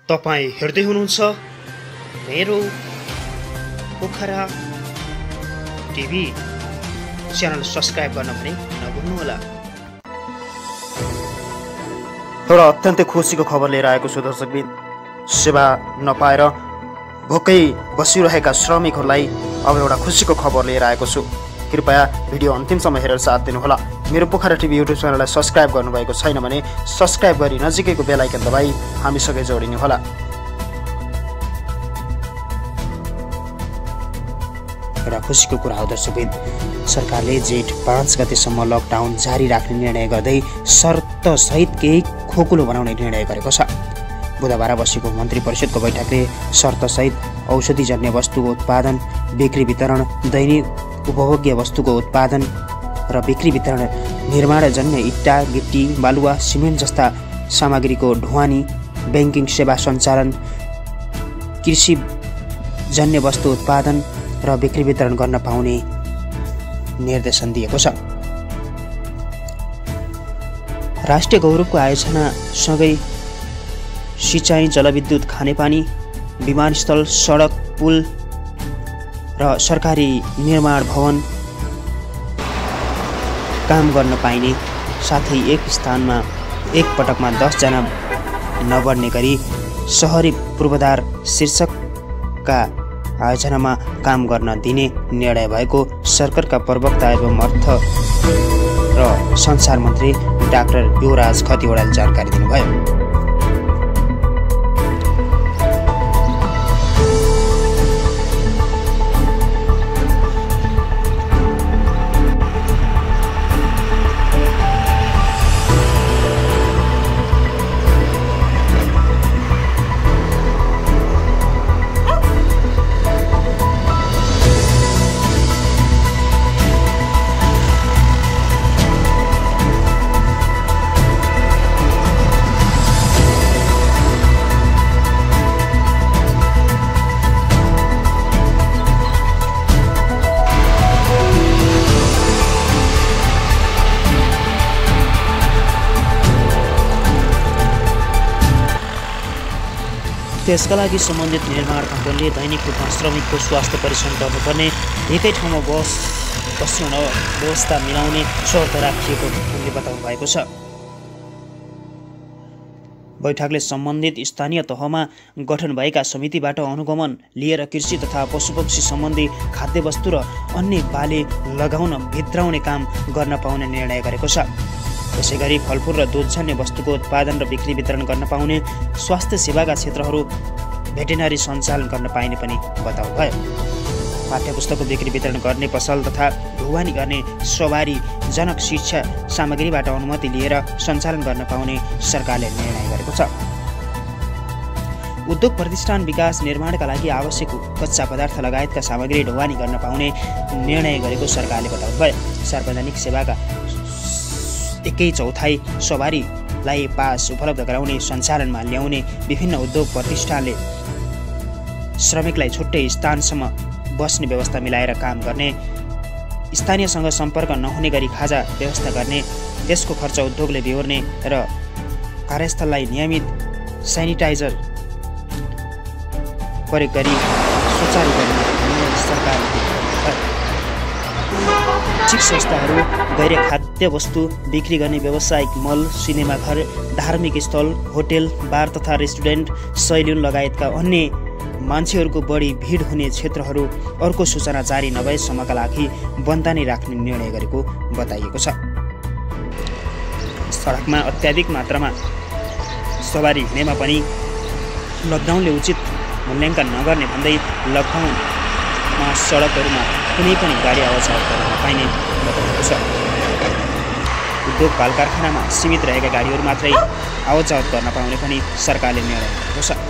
तपाईं हेर्दै हुनुहुन्छ मेरो पोखरा टिभी। च्यानल सब्स्क्राइब गर्न पनि नभुल्नुहोला। एउटा अत्यन्तै खुसीको खबर लिएर आएको छु दर्शकबिन। सेवा नपाएर भोकै बसिरहेका श्रमिकहरूलाई अब एउटा खुसीको खबर लिएर आएको छु। कृपया भिडियो अन्तिमसम्म हेरेर साथ दिनुहोला। मेरो पोखरा टिभी युट्युब च्यानललाई सब्स्क्राइब गर्नुभएको छैन भने सब्स्क्राइब गरी नजिकैको बेल आइकन दबाई हामीसँगै जोडिनुहोला। एउटा खुसीको कुरा हो दर्शकबिन, सरकारले जेठ 5 गतेसम्म लकडाउन जारी राख्ने निर्णय गर्दै शर्त सहित केही खोकुलो बनाउने निर्णय गरेको छ। बुधबार बसेको मन्त्री परिषदको बैठकले शर्त सहित औषधिजन्य वस्तुको उत्पादन, बिक्री वितरण, दैनिक उपभोग्य वस्तुको उत्पादन र बिक्री वितरण, निर्माणजन्य इट्टा, गिट्टी, बालुवा, सिमेन्ट जस्ता सामग्रीको ढुवानी, ब्याङ्किङ सेवा सञ्चालन, कृषिजन्य वस्तु उत्पादन र बिक्री वितरण गर्न पाउने निर्देशन दिएको छ। राष्ट्रिय गौरवको आयोजनासँगै सिँचाइ, जलविद्युत, खानेपानी, विमानस्थल, सडक, पुल र सरकारी निर्माण भवन काम गर्न पाइने साथै एक स्थानमा एक पटकमा 10 जना नबढ्ने गरी सहरी पूर्वाधार शीर्षकका आयोजनामा काम गर्न दिने निर्णय भएको सरकारका प्रवक्ता एवं अर्थ र संसार मन्त्री डाक्टर युवराज खतिवडाले जानकारी दिनुभयो। त्यसका लागि सम्बन्धित निर्माण कम्पनीले दैनिक रूपमा श्रमिकको स्वास्थ्य परीक्षण गर्नुपर्ने, एकै ठाउँमा बस्न व्यवस्था मिलाउने शर्त राखिएको उनले बताउनु भएको छ। बैठकले सम्बन्धित स्थानीय तहमा गठन भएका समितिबाट अनुगमन लिएर कृषि तथा पशुपक्षी सम्बन्धी खाद्यवस्तु र अन्य बाली लगाउन भित्राउने काम गर्न पाउने निर्णय गरेको छ। त्यसैगरी फलफुल र दुधजन्य वस्तुको उत्पादन र बिक्री वितरण गर्न पाउने, स्वास्थ्य सेवाका क्षेत्रहरू भेटेरिनरी सञ्चालन गर्न पाइने पनि बताउनुभयो। पाठ्यपुस्तकको बिक्री वितरण गर्ने पसल तथा ढुवानी गर्ने सवारी जनक शिक्षा सामग्रीबाट अनुमति लिएर सञ्चालन गर्न पाउने सरकारले निर्णय गरेको छ। उद्योग प्रतिष्ठान विकास निर्माणका लागि आवश्यक कच्चा पदार्थ लगायतका सामग्री ढुवानी गर्न पाउने निर्णय गरेको सरकारले बताउनुभयो। सार्वजनिक सेवाका 1/4 सवारीलाई पास उपलब्ध गराउने, सञ्चालनमा ल्याउने, विभिन्न उद्योग प्रतिष्ठानले श्रमिकलाई छुट्टै स्थानसम्म बस्ने व्यवस्था मिलाएर काम गर्ने, स्थानीयसँग सम्पर्क नहुने गरी खाजा व्यवस्था गर्ने, त्यसको खर्च उद्योगले बेहोर्ने र कार्यस्थललाई नियमित सेनिटाइजर प्रयोग गरी सुचारू गर्ने सरकारले शैक्षिक संस्थाहरू, गैर खाद्य वस्तु बिक्री गर्ने व्यावसायिक मल, सिनेमाघर, धार्मिक स्थल, होटेल, बार तथा रेस्टुरेन्ट, सैलुन लगायतका अन्य मान्छेहरूको बढी भिड हुने क्षेत्रहरू अर्को सूचना जारी नभएसम्मका लागि बन्द नै राख्ने निर्णय गरेको बताइएको छ। सडकमा अत्याधिक मात्रामा सवारी हिँडेमा पनि लकडाउनले उचित मूल्याङ्कन नगर्ने भन्दै लकडाउनमा सडकहरूमा कुनै पनि गाडी आवाजाही गर्न नपाइने बताइएको छ। उद्योग कल कारखानामा सीमित रहेका गाडीहरू मात्रै आवाजाही गर्न पाउने पनि सरकारले निर्णय गरेको छ।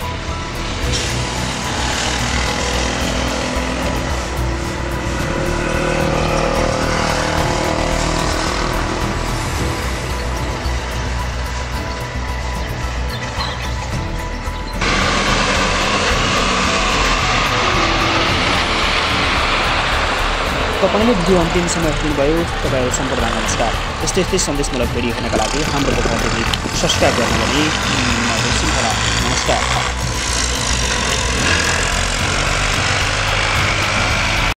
तपाईले भिडियो अन्तिमसम्म हेर्नुभयो। तपाईहरु सम्पूर्ण नमस्कार। यस्तै सन्देशमूलक भिडियो हेर्नका लागि हाम्रो च्यानललाई सब्स्क्राइब गर्नु भनी नबिर्सनुहोला।